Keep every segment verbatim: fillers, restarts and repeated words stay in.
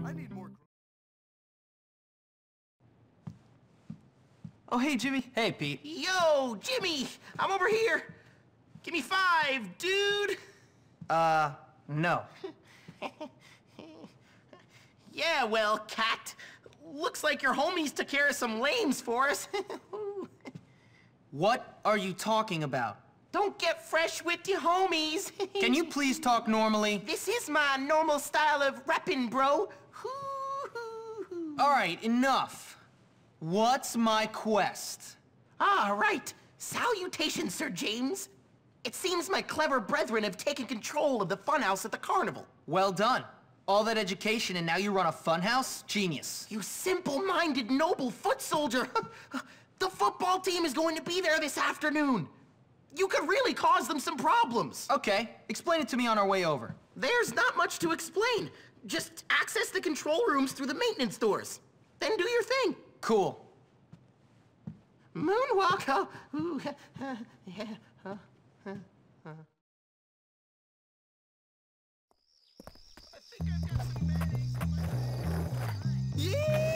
I need more. Oh, hey, Jimmy. Hey, Pete. Yo, Jimmy! I'm over here! Give me five, dude! Uh, no. Yeah, well, Cat, looks like your homies took care of some lames for us. What are you talking about? Don't get fresh with your homies. Can you please talk normally? This is my normal style of reppin', bro. All right, enough. What's my quest? Ah, right. Salutations, Sir James. It seems my clever brethren have taken control of the funhouse at the carnival. Well done. All that education and now you run a funhouse? Genius. You simple-minded, noble foot soldier. The football team is going to be there this afternoon. You could really cause them some problems. Okay, explain it to me on our way over. There's not much to explain. Just access the control rooms through the maintenance doors. Then do your thing. Cool. Moonwalk, oh, ooh, uh, yeah, uh, uh, uh. I think I've got some mayonnaise in my... Yeah!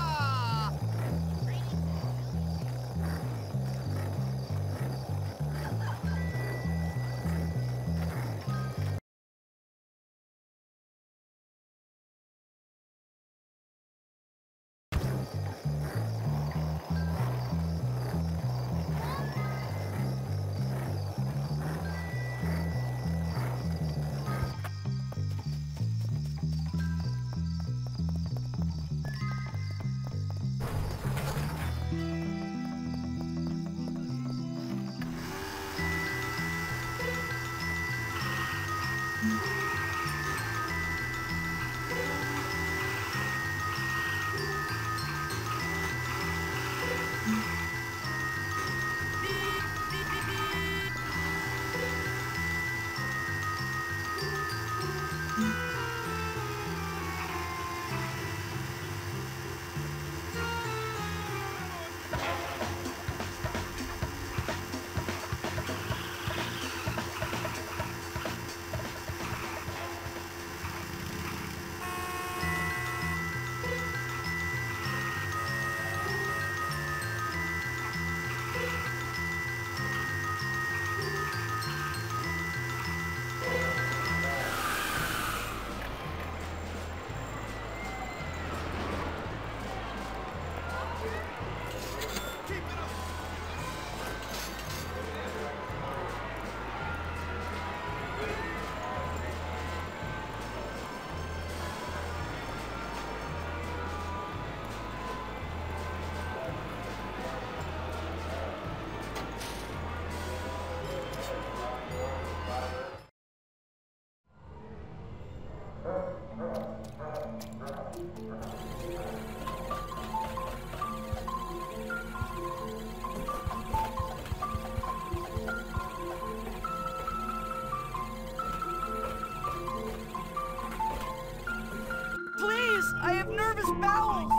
I have nervous bowels!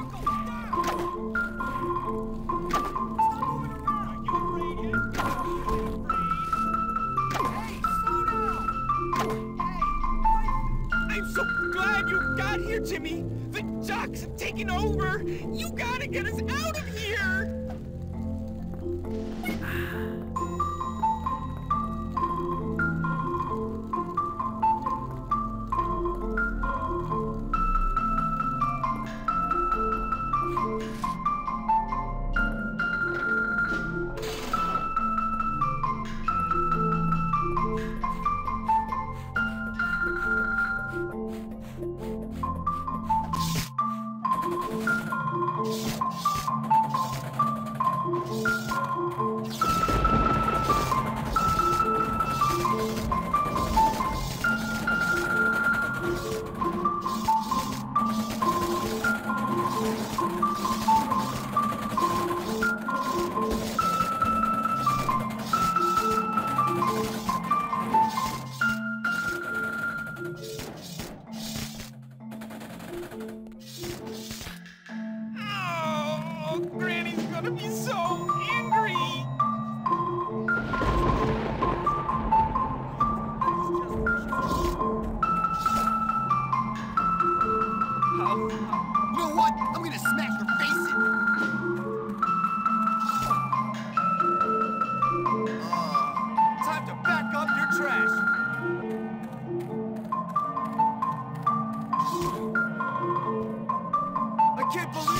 Hey, slow down! Hey! I'm so glad you got here, Jimmy! The jocks have taken over! You gotta get us out of here! Oh, Granny's gonna be so angry! can't believe